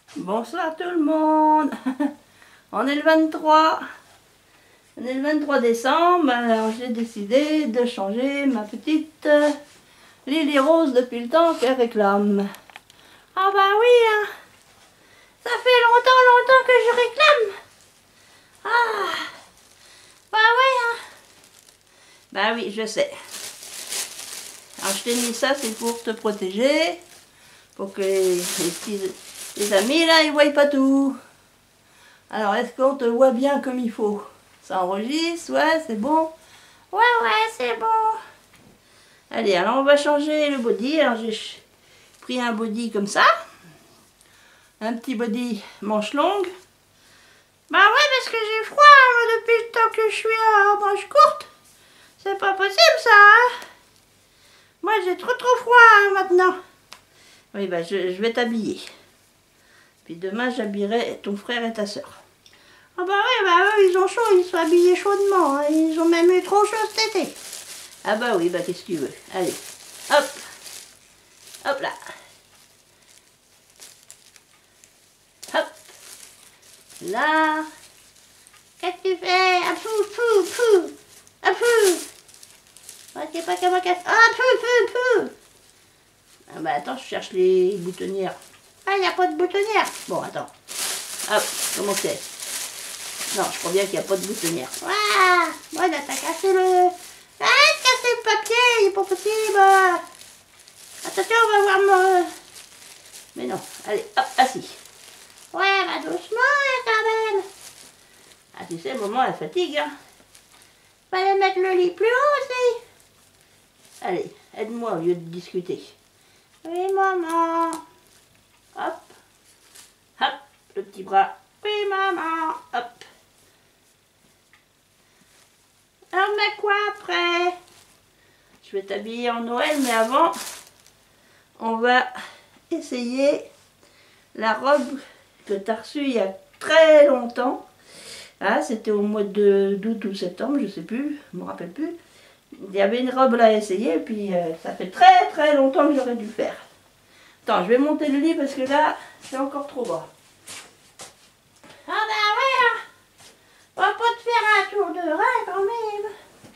Bonsoir tout le monde. On est le 23. On est le 23 décembre. Alors j'ai décidé de changer ma petite Lily Rose depuis le temps qu'elle réclame. Ah bah oui, hein. Ça fait longtemps que je réclame. Ah, bah oui, hein. Bah oui, je sais. Alors je t'ai mis ça, c'est pour te protéger. Pour que les amis là, ils voient pas tout. Alors, est-ce qu'on te voit bien comme il faut? Ça enregistre? Ouais, c'est bon. Ouais, c'est bon. Allez, alors on va changer le body. Alors, j'ai pris un body comme ça. Un petit body manche longue. Bah ouais, parce que j'ai froid moi, depuis le temps que je suis à manche courte. C'est pas possible ça, hein? Moi, j'ai trop froid hein, maintenant. Oui, bah je vais t'habiller. Puis demain, j'habillerai ton frère et ta soeur. Ah bah oui, bah eux, ils ont chaud, ils sont habillés chaudement. Hein. Ils ont même eu trop chaud cet été. Ah bah oui, bah qu'est-ce que tu veux. Allez, hop. Hop là. Hop. Là. Qu'est-ce que tu fais? Ah pou. Ah pou. Ah, t'es pas comme un casse. Ah pou. Ah bah attends, je cherche les boutonnières. Ah, il n'y a pas de boutonnière. Bon, attends. Hop, comment c'est? Non, je crois bien qu'il n'y a pas de boutonnière. Waouh! Voilà, t'as cassé le... Ah, t'as cassé le papier, il n'est pas possible. Attention, on va voir mon... Mais non, allez, hop, assis. Ouais, bah doucement, quand même. Ah, tu sais, maman, elle fatigue, hein. Fallait mettre le lit plus haut aussi. Allez, aide-moi au lieu de discuter. Oui, maman. Hop. Hop, le petit bras. Oui, maman. Hop. Alors, on met quoi après? Je vais t'habiller en Noël, mais avant, on va essayer la robe que tu as reçue il y a très longtemps. Ah, c'était au mois d'août ou septembre, je ne sais plus, je ne me rappelle plus. Il y avait une robe là à essayer, et puis ça fait très longtemps que j'aurais dû le faire. Attends, je vais monter le lit parce que là, c'est encore trop bas. Ah bah ouais, hein. On va pas te faire un tour de rein quand même.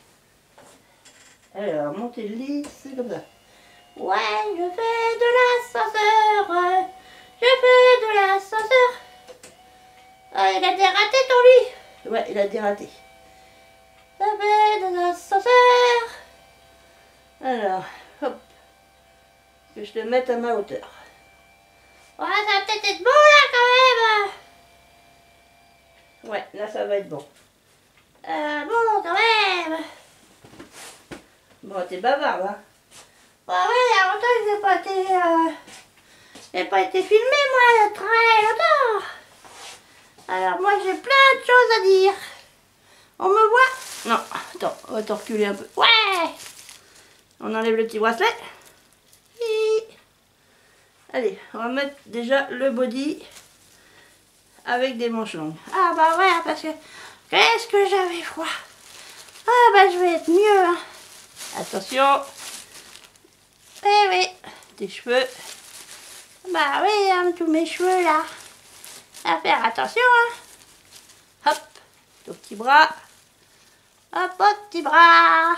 Alors, monter le lit, c'est comme ça. Ouais, je fais de l'ascenseur. Je fais de l'ascenseur. Ah, il a dératé ton lit. Ouais, il a dératé. Je fais de l'ascenseur. Alors, hop. Que je te mette à ma hauteur. Ouais, ça va peut-être être bon là quand même. Ouais, là ça va être bon. Bon, quand même. Bon, t'es bavarde, hein. Bah ouais, il y a longtemps que j'ai pas été filmé, moi, il y a très longtemps. Alors, moi, j'ai plein de choses à dire. On me voit? Non, attends, on va te reculer un peu. Ouais. On enlève le petit bracelet. Allez, on va mettre déjà le body avec des manches longues. Ah bah ouais, parce que qu'est-ce que j'avais froid. Ah bah je vais être mieux. Hein. Attention. Eh oui, tes cheveux. Bah oui, hein, tous mes cheveux là. À faire attention. Hein. Hop, ton petit bras. Hop, ton petit bras.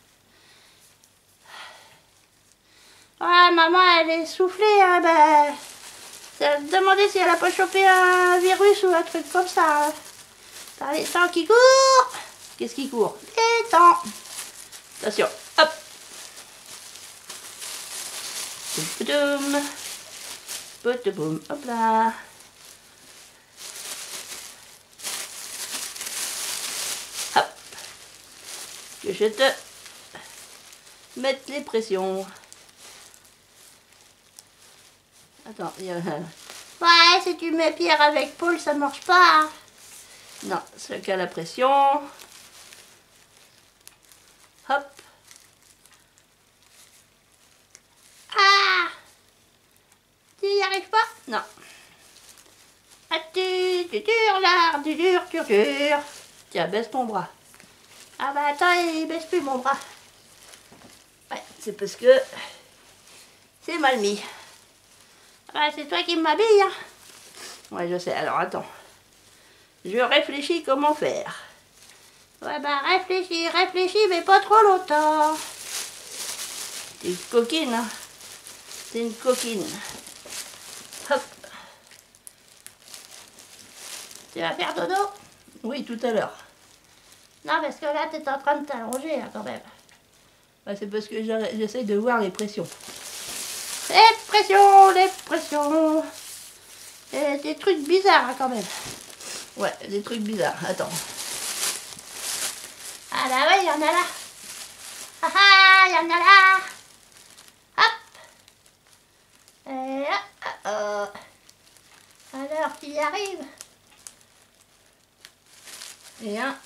Ouais, maman, elle est soufflée. Hein, bah, ça me demandait si elle a pas chopé un virus ou un truc comme ça. Par les temps qui courent. Qu'est-ce qui court? Les temps. Attention, hop. Poutoum. Poutoum, hop là. Hop. Que je te mette les pressions. Attends, il y a... Ouais, si tu mets Pierre avec Paul, ça marche pas. Non, c'est qu'à la pression. Hop. Ah! Tu n'y arrives pas? Non. Ah, tu dures là, tu dures. Tiens, baisse ton bras. Ah bah attends, il baisse plus mon bras. Ouais, c'est parce que c'est mal mis. Ah, c'est toi qui m'habilles, hein. Ouais, je sais. Alors, attends. Je réfléchis comment faire. Ouais, bah, réfléchis, mais pas trop longtemps. T'es une coquine, hein. C'est une coquine. Hop. Tu vas faire dodo? Oui, tout à l'heure. Non, parce que là, t'es en train de t'allonger, hein, quand même. Bah, c'est parce que j'essaye de voir les pressions. Les pressions. Et des trucs bizarres, hein, quand même. Ouais, des trucs bizarres. Attends. Ah là, ouais, il y en a là. Ah ah, il y en a là. Hop. Et hop. Alors qu'il y arrive. Et un.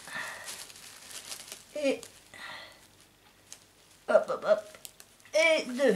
Et. Hop, hop, hop. Et deux.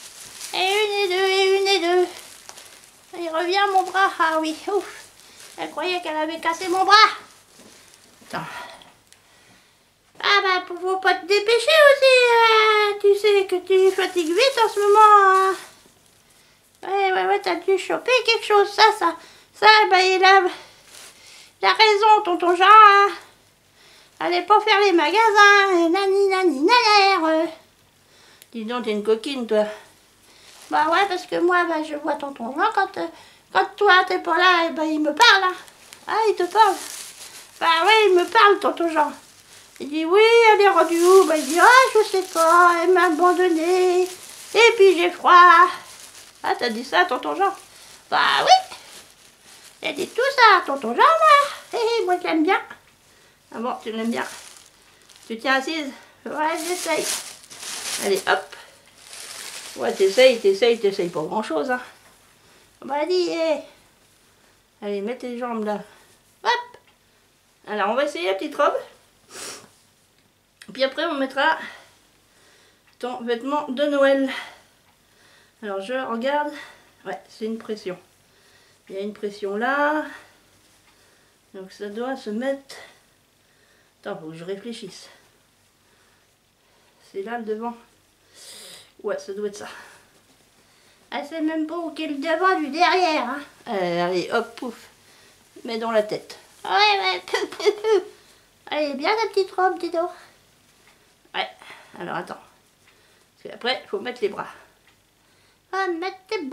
Et une et deux. Il revient mon bras. Ah oui, ouf. Elle croyait qu'elle avait cassé mon bras. Attends. Ah bah, faut pas te dépêcher aussi. Tu sais que tu fatigues vite en ce moment. Ouais, t'as dû choper quelque chose. Ça, bah, il a raison, tonton Jean. Hein. Allez pas faire les magasins. Nani. Dis donc, t'es une coquine, toi. Bah ouais, parce que moi, bah, je vois tonton Jean quand toi, t'es pas là, et bah, il me parle. Hein. Ah, il te parle. Bah ouais, il me parle, tonton Jean. Il dit, oui, elle est rendue où? Bah, il dit, ah, je sais pas, elle m'a abandonné. Et puis, j'ai froid. Ah, t'as dit ça à tonton Jean? Bah oui. J'ai dit tout ça à tonton Jean, moi. Et moi, je l'aime bien. Ah bon, tu l'aimes bien? Tu tiens assise? Ouais, j'essaye. Allez, hop. Ouais, t'essayes pas grand-chose, hein. Bah, allez, allez, mets tes jambes là. Hop. Alors, on va essayer la petite robe. Puis après, on mettra ton vêtement de Noël. Alors, je regarde. Ouais, c'est une pression. Il y a une pression là. Donc, ça doit se mettre... Attends, faut que je réfléchisse. C'est là le devant. Ouais, ça doit être ça. Elle sait même pas où est le devant du derrière. Hein. Allez, hop, pouf. Mets dans la tête. Ouais. Elle est bien la petite robe, dis donc. Ouais, alors attends. Parce qu'après, il faut mettre les bras. Faut mettre les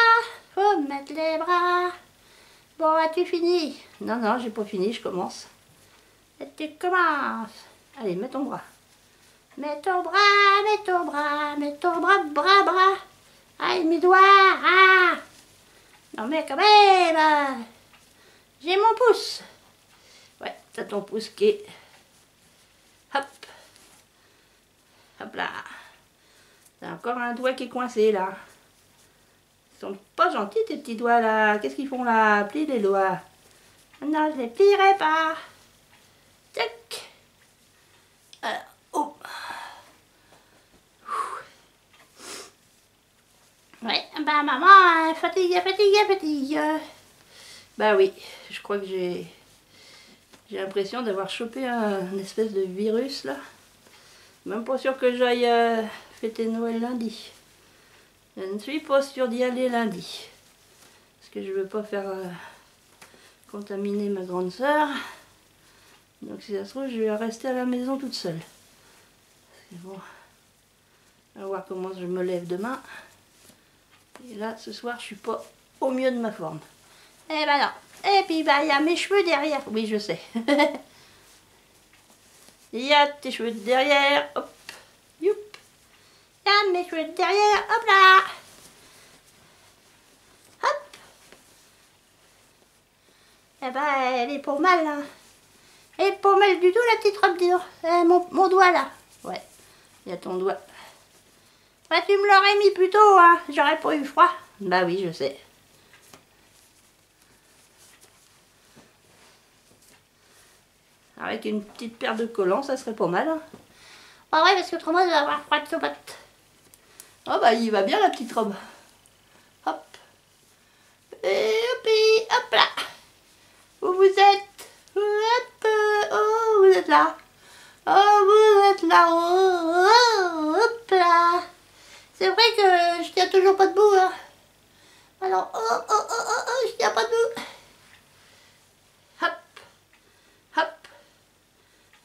bras. Bon, as-tu fini? Non, j'ai pas fini, je commence. Et tu commences. Allez, mets ton bras. Mets ton bras. Aïe, mes doigts. Ah. Non, mais quand même. J'ai mon pouce. Ouais, t'as ton pouce qui est... Hop. Hop là. T'as encore un doigt qui est coincé, là. Ils sont pas gentils, tes petits doigts, là. Qu'est-ce qu'ils font, là? Plie les doigts. Non, je les plierai pas. Tac. Alors, oh. Ouais, bah maman, fatigue. Bah oui, je crois que j'ai l'impression d'avoir chopé un espèce de virus là. Même pas sûr que j'aille fêter Noël lundi. Je ne suis pas sûre d'y aller lundi. Parce que je veux pas faire contaminer ma grande sœur. Donc si ça se trouve, je vais rester à la maison toute seule. C'est bon. On va voir comment je me lève demain. Et là, ce soir, je suis pas au mieux de ma forme. Eh ben non. Et puis, bah, il y a mes cheveux derrière. Oui, je sais. Il y a tes cheveux derrière. Hop. Youp. Il y a mes cheveux derrière. Hop là. Hop. Eh ben, elle est pas mal, là. Elle est pas mal du tout, la petite robe, dis donc. Mon doigt, là. Ouais. Il y a ton doigt. Bah, tu me l'aurais mis plus tôt, hein. J'aurais pas eu froid. Bah oui, je sais. Avec une petite paire de collants, ça serait pas mal. Hein. Ah ouais, parce que autrement, je vais avoir froid de sobotte. Oh bah, il va bien, la petite robe. Hop. Et hop là. Où vous êtes? Hop. Oh, vous êtes là. Oh, vous êtes là. Oh, hop là. C'est vrai que je tiens toujours pas debout. Hein. Alors, oh, je tiens pas debout.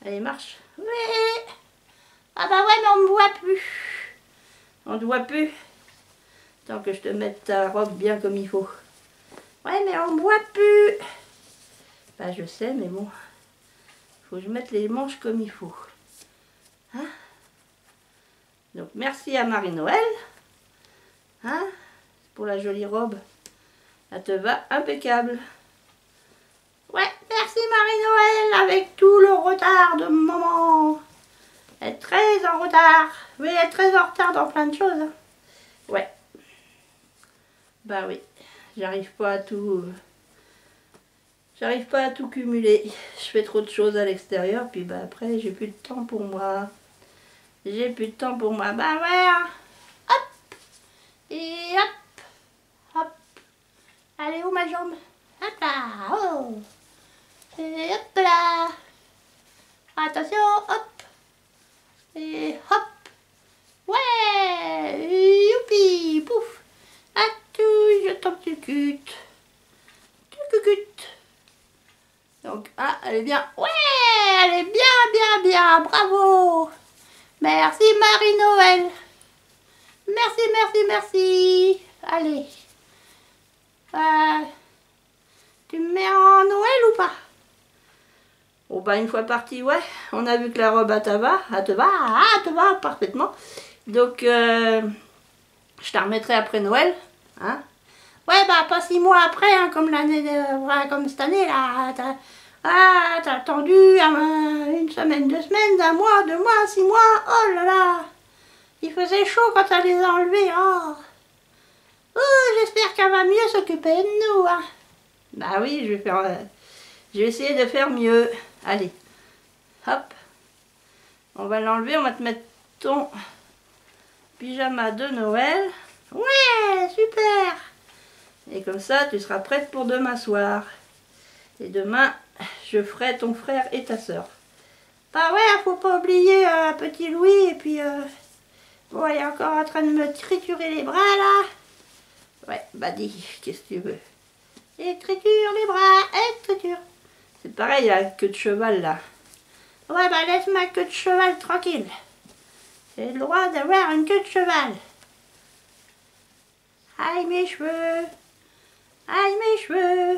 Allez, marche. Oui. Ah bah ouais, mais on ne me voit plus. On ne te voit plus. Tant que je te mette ta robe bien comme il faut. Ouais, mais on ne me voit plus. Bah je sais, mais bon. Faut que je mette les manches comme il faut. Hein? Donc merci à Marie-Noël. Hein? Pour la jolie robe. Elle te va impeccable. Ouais, merci Marie-Noël avec tout le retard de maman. Elle est très en retard. Oui, elle est très en retard dans plein de choses. Hein. Ouais. Bah oui, j'arrive pas à tout... J'arrive pas à tout cumuler. Je fais trop de choses à l'extérieur, puis bah après j'ai plus de temps pour moi. J'ai plus de temps pour moi. Bah ouais. Hein. Hop. Et hop. Hop. Allez, où ma jambe? Hop là. Oh. Et hop là. Attention, hop. Et hop. Ouais. Youpi. Pouf. Ah, tout, je tombe du cul. Donc, ah, elle est bien. Ouais, elle est bien. Bravo. Merci Marie-Noël. Merci. Allez. Tu me mets en Noël ou pas? Bon, bah, une fois parti, ouais. On a vu que la robe, elle te va parfaitement. Donc, je te remettrai après Noël. Hein? Ouais, bah, pas 6 mois après, hein, comme comme cette année, là. T'as attendu une semaine, 2 semaines, 1 mois, 2 mois, 6 mois. Oh là là. Il faisait chaud quand elle les a enlevés. Oh, j'espère qu'elle va mieux s'occuper de nous. Hein. Bah oui, je vais essayer de faire mieux. Allez, hop. On va l'enlever, on va te mettre ton pyjama de Noël. Ouais, super. Et comme ça, tu seras prête pour demain soir. Et demain, je ferai ton frère et ta soeur. Bah ouais, faut pas oublier petit Louis. Et puis, bon, elle est encore en train de me triturer les bras, là. Ouais, bah dis, qu'est-ce que tu veux? Et triture les bras, et triture. C'est pareil, la queue de cheval, là. Ouais, bah laisse ma queue de cheval tranquille. J'ai le droit d'avoir une queue de cheval. Aïe, mes cheveux. Aïe, mes cheveux.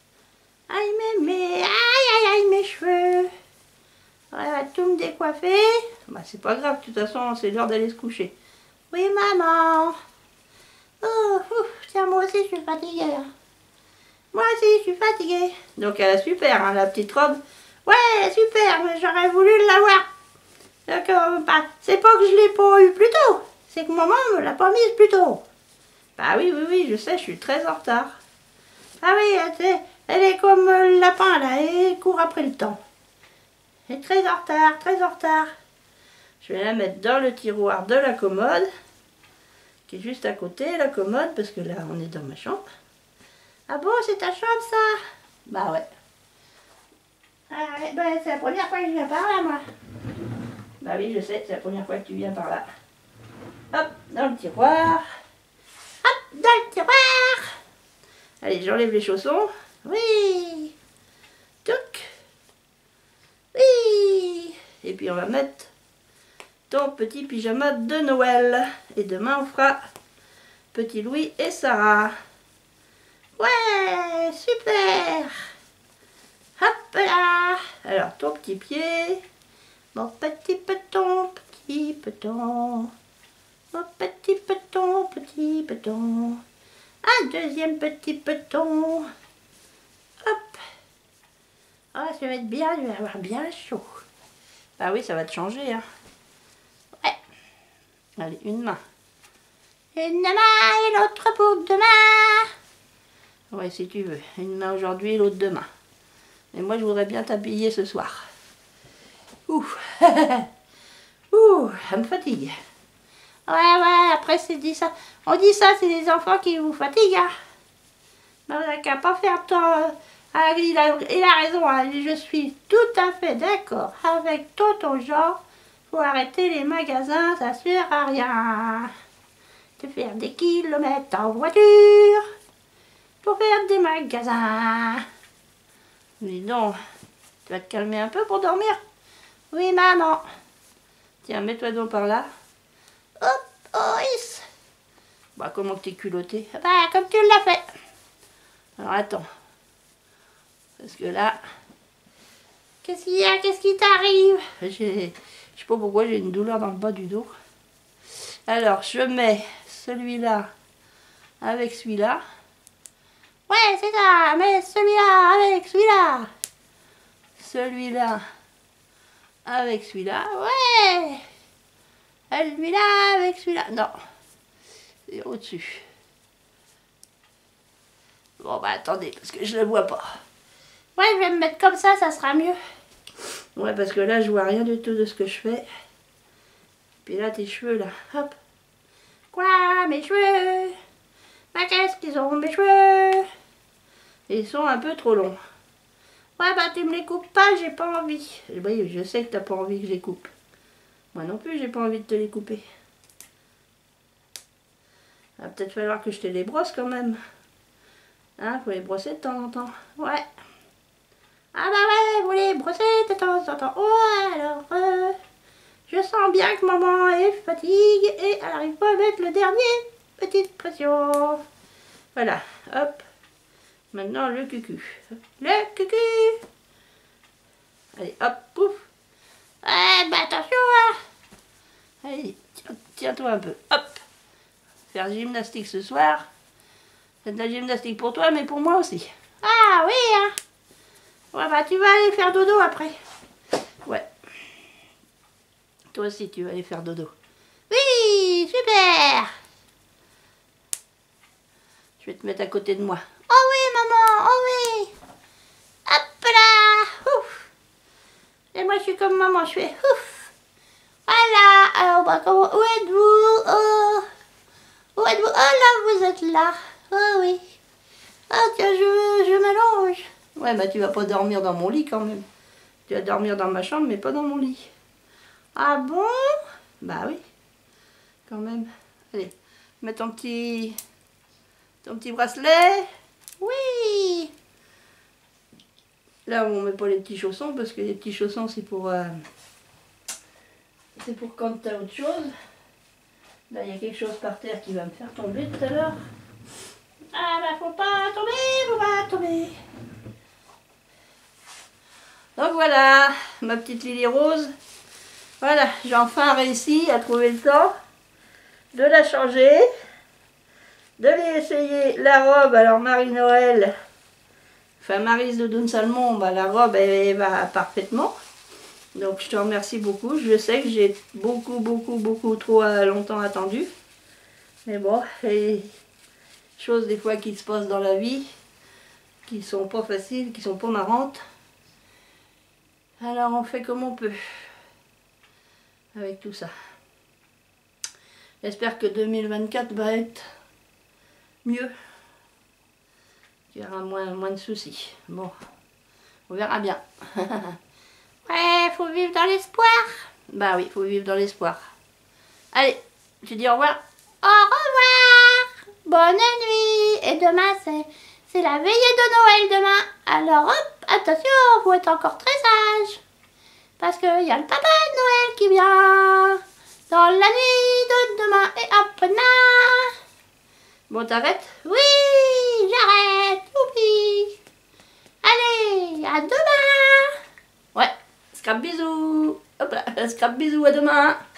Aïe, mes cheveux. Elle va tout me décoiffer. Bah, c'est pas grave, de toute façon, c'est l'heure d'aller se coucher. Oui, maman. Oh, tiens, moi aussi, je suis fatiguée. Hein. Moi aussi, je suis fatiguée. Donc, elle est super, hein, la petite robe. Ouais, super, mais j'aurais voulu l'avoir. Donc, bah, c'est pas que je l'ai pas eu plus tôt. C'est que maman me l'a pas mise plus tôt. Bah oui, je sais, je suis très en retard. Ah oui, elle est comme le lapin, là, et court après le temps. Elle est très en retard. Je vais la mettre dans le tiroir de la commode, qui est juste à côté, la commode, parce que là, on est dans ma chambre. Ah bon, c'est ta chambre, ça? Bah ouais. Ah ouais, bah, c'est la première fois que je viens par là, moi. Bah oui, je sais, c'est la première fois que tu viens par là. Hop, dans le tiroir. Hop, dans le tiroir. Allez, j'enlève les chaussons. Oui. Touc. Oui. Et puis on va mettre ton petit pyjama de Noël. Et demain on fera petit Louis et Sarah. Ouais, super. Hop là. Alors ton petit pied. Mon petit peton. Mon petit peton. Un deuxième petit peton. Hop. Ah, ça va être bien, je vais avoir bien chaud. Bah oui, ça va te changer. Hein. Ouais. Allez, une main. Une main et l'autre pour demain. Ouais, si tu veux. Une main aujourd'hui et l'autre demain. Mais moi, je voudrais bien t'habiller ce soir. Ouh. Ouh, ça me fatigue. Ouais, après c'est dit ça. On dit ça, c'est les enfants qui vous fatiguent. Hein. Mais on n'a qu'à pas faire tant... Ah, il a raison, hein. Je suis tout à fait d'accord avec tonton Jean. Faut arrêter les magasins, ça sert à rien. De faire des kilomètres en voiture pour faire des magasins. Dis donc, tu vas te calmer un peu pour dormir? Oui, maman. Tiens, mets-toi donc par là. Hop, oh, yes. Bah, comment que t'es culotté? Bah, comme tu l'as fait. Alors, attends. Parce que là... Qu'est-ce qu'il y a? Qu'est-ce qui t'arrive? Je sais pas pourquoi j'ai une douleur dans le bas du dos. Alors, je mets celui-là avec celui-là. Ouais, c'est ça. Mais celui-là avec celui-là. Celui-là avec celui-là. Ouais. Celui-là avec celui-là. Non. C'est au-dessus. Bon, bah attendez, parce que je le vois pas. Ouais, je vais me mettre comme ça sera mieux. Ouais, parce que là, je vois rien du tout de ce que je fais. Puis là, tes cheveux, là. Hop. Quoi, mes cheveux? Bah, qu'est-ce qu'ils ont, mes cheveux? Ils sont un peu trop longs. Ouais, bah, tu me les coupes pas, j'ai pas envie. Oui, je sais que t'as pas envie que je les coupe. Moi non plus, j'ai pas envie de te les couper. Il va peut-être falloir que je te les brosse quand même. Hein, faut les brosser de temps en temps. Ouais. Ah bah ouais, vous les brossez de temps en temps. Ouais, alors, je sens bien que maman est fatiguée et elle n'arrive pas à mettre le dernier. Petite pression. Voilà, hop. Maintenant le cucu. Le cucu. Allez, hop, pouf. Ouais, bah attention, hein. Allez, tiens-toi un peu. Hop. Faire gymnastique ce soir. C'est de la gymnastique pour toi, mais pour moi aussi. Ah oui, hein. Ouais, bah tu vas aller faire dodo après. Ouais. Toi aussi, tu vas aller faire dodo. Oui, super. Je vais te mettre à côté de moi. Oh oui, maman, oh oui. Hop là. Ouf. Et moi, je suis comme maman, je fais ouf. Voilà. Alors, bah, comment, où êtes-vous? Oh. Où êtes-vous? Oh là, vous êtes là. Oh oui. Oh tiens, je m'allonge. Ouais, bah tu vas pas dormir dans mon lit quand même. Tu vas dormir dans ma chambre, mais pas dans mon lit. Ah bon? Bah oui, quand même. Allez, mets ton petit bracelet. Oui. Là, on met pas les petits chaussons, parce que les petits chaussons, c'est pour quand t'as autre chose. Là, il y a quelque chose par terre qui va me faire tomber tout à l'heure. Ah bah faut pas tomber. Donc voilà, ma petite Lily Rose. Voilà, j'ai enfin réussi à trouver le temps de la changer, de lui essayer la robe. Alors Marie-Noël, enfin Maryse de Doun Salmon, bah, la robe elle va parfaitement. Donc je te remercie beaucoup. Je sais que j'ai beaucoup trop longtemps attendu. Mais bon, les choses des fois qui se passent dans la vie, qui sont pas faciles, qui sont pas marrantes. Alors on fait comme on peut avec tout ça. J'espère que 2024 va être mieux. Il y aura moins de soucis. Bon, on verra bien. Ouais, faut vivre dans l'espoir. Bah oui, faut vivre dans l'espoir. Allez, je dis au revoir. Au revoir. Bonne nuit. Et demain, c'est la veillée de Noël demain. Alors hop, attention, faut être encore très sage. Parce qu'il y a le papa de Noël qui vient. Dans la nuit de demain et après-demain. Bon, t'arrêtes? Oui, j'arrête. Oupi. Allez, à demain. Ouais, scrap bisous. Hop là, scrap bisous, à demain.